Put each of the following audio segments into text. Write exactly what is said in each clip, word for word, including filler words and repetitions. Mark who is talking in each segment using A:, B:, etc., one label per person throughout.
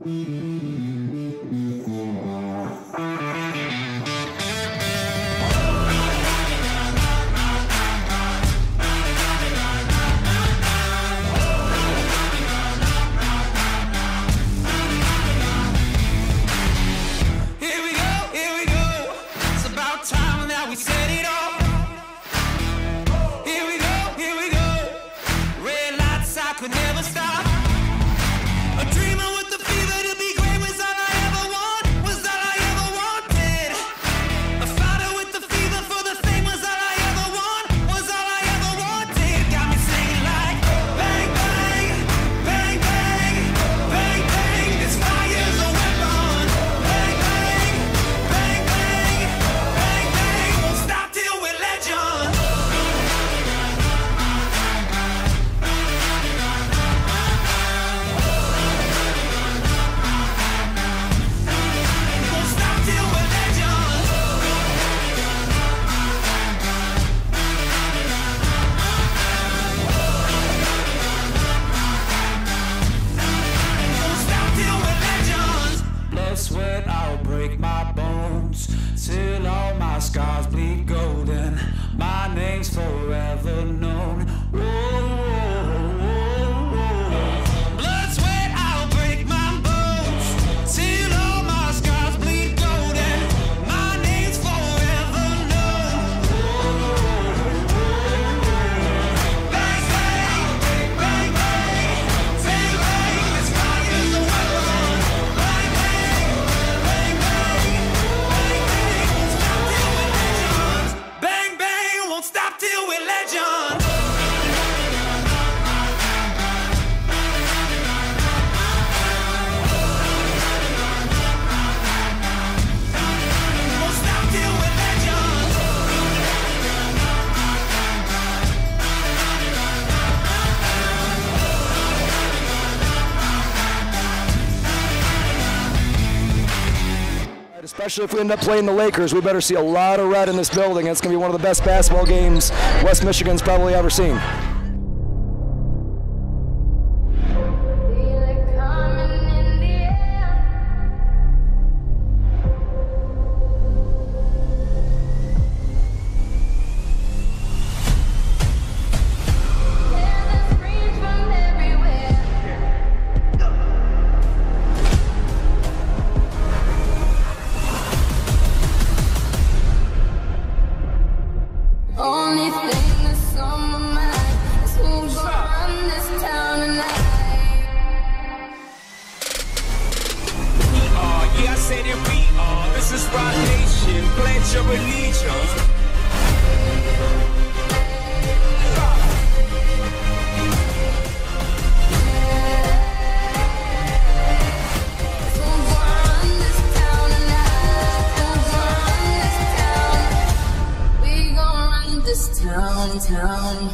A: Especially if we end up playing the Lakers, we better see a lot of red in this building. It's going to be one of the best basketball games West Michigan's probably ever seen.
B: Only thing that's on my mind is who's gonna run this town tonight.
C: We are, yeah, I said it, we are. This is Rock Nation, pledge your allegiance.
B: This town, town.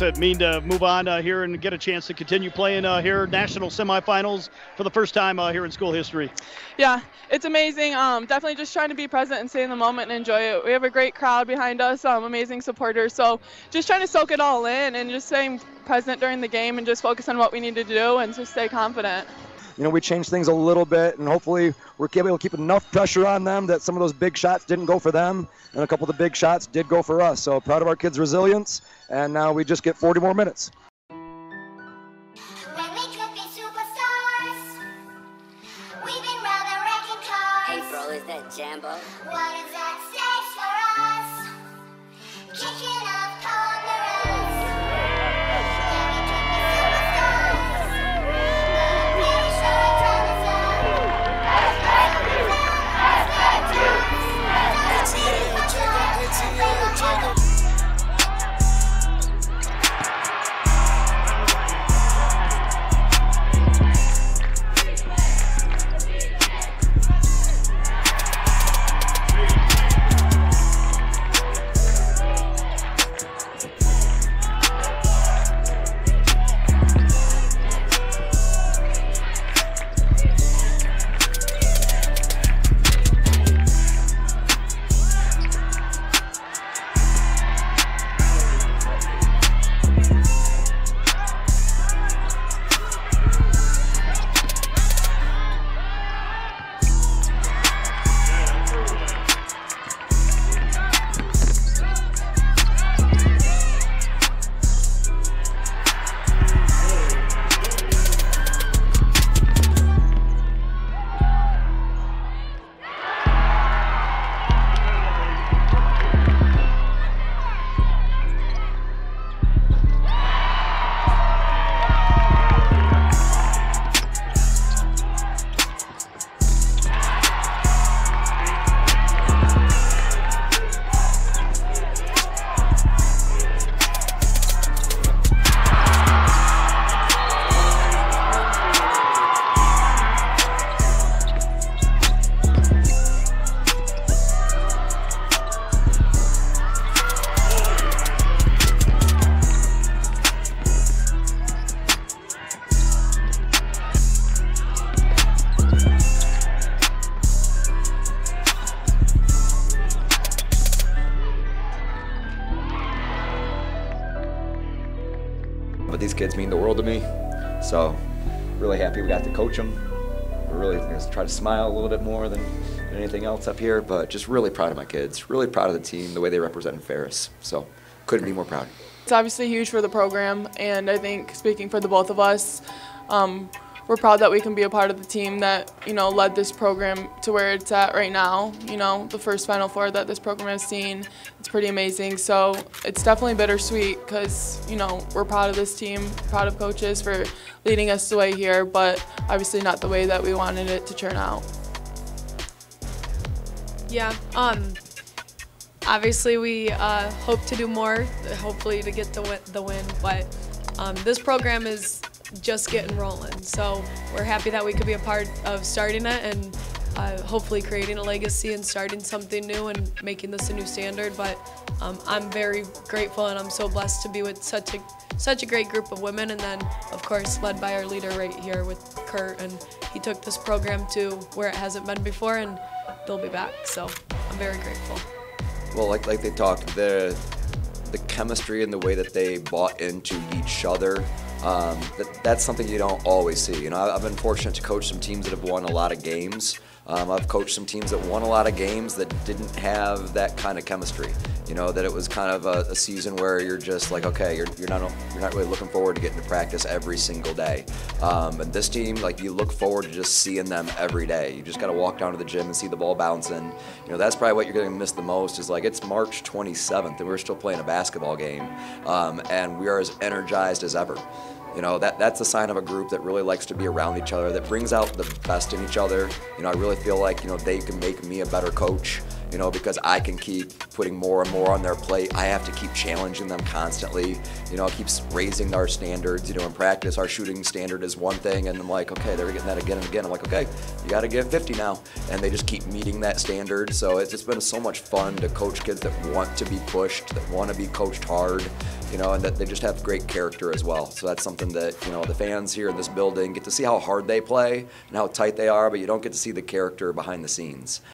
D: it mean to move on uh, here and get a chance to continue playing uh, here, national semifinals for the first time uh, here in school history?
E: Yeah, it's amazing. Um, definitely just trying to be present and stay in the moment and enjoy it. We have a great crowd behind us, um, amazing supporters. So just trying to soak it all in and just staying present during the game and just focus on what we need to do and just stay confident.
A: You know, we changed things a little bit, and hopefully we're able to keep enough pressure on them that some of those big shots didn't go for them, and a couple of the big shots did go for us. So proud of our kids' resilience, and now we just get forty more minutes.
B: When we could be superstars, we've been rather wrecking cars.
F: Hey, bro, is that Jambo?
B: What is at stake for us? Kicking up corners.
G: But these kids mean the world to me, so really happy we got to coach them. We're really going to try to smile a little bit more than anything else up here, but just really proud of my kids, really proud of the team, the way they represent Ferris. So couldn't be more proud.
E: It's obviously huge for the program, and I think speaking for the both of us, um, we're proud that we can be a part of the team that, you know, led this program to where it's at right now. You know, the first Final Four that this program has seen, it's pretty amazing. So it's definitely bittersweet because, you know, we're proud of this team, proud of coaches for leading us the way here, but obviously not the way that we wanted it to turn out.
H: Yeah, um, obviously we uh, hope to do more, hopefully to get the win, the win but um, this program is just getting rolling. So we're happy that we could be a part of starting it and uh, hopefully creating a legacy and starting something new and making this a new standard. But um, I'm very grateful and I'm so blessed to be with such a such a great group of women, and then of course led by our leader right here with Kurt, and he took this program to where it hasn't been before, and they'll be back. So I'm very grateful.
G: Well, like like they talked, the the chemistry and the way that they bought into each other. Um, that, that's something you don't always see. You know, I've been fortunate to coach some teams that have won a lot of games. Um, I've coached some teams that won a lot of games that didn't have that kind of chemistry. You know, that it was kind of a, a season where you're just like, okay, you're, you're not you're not really looking forward to getting to practice every single day. Um, and this team, like, you look forward to just seeing them every day. You just got to walk down to the gym and see the ball bouncing. You know, that's probably what you're going to miss the most. Is like, it's March twenty-seventh and we're still playing a basketball game, um, and we are as energized as ever. You know, that that's a sign of a group that really likes to be around each other, that brings out the best in each other. You know, I really feel like, you know, they can make me a better coach, you know, because I can keep putting more and more on their plate. I have to keep challenging them constantly. You know, it keeps raising our standards. You know, in practice, our shooting standard is one thing, and I'm like, okay, they're getting that again and again. I'm like, okay, you got to get fifty now. And they just keep meeting that standard. So it's just been so much fun to coach kids that want to be pushed, that want to be coached hard. you know, and that they just have great character as well. So that's something that, you know, the fans here in this building get to see how hard they play and how tight they are, but you don't get to see the character behind the scenes.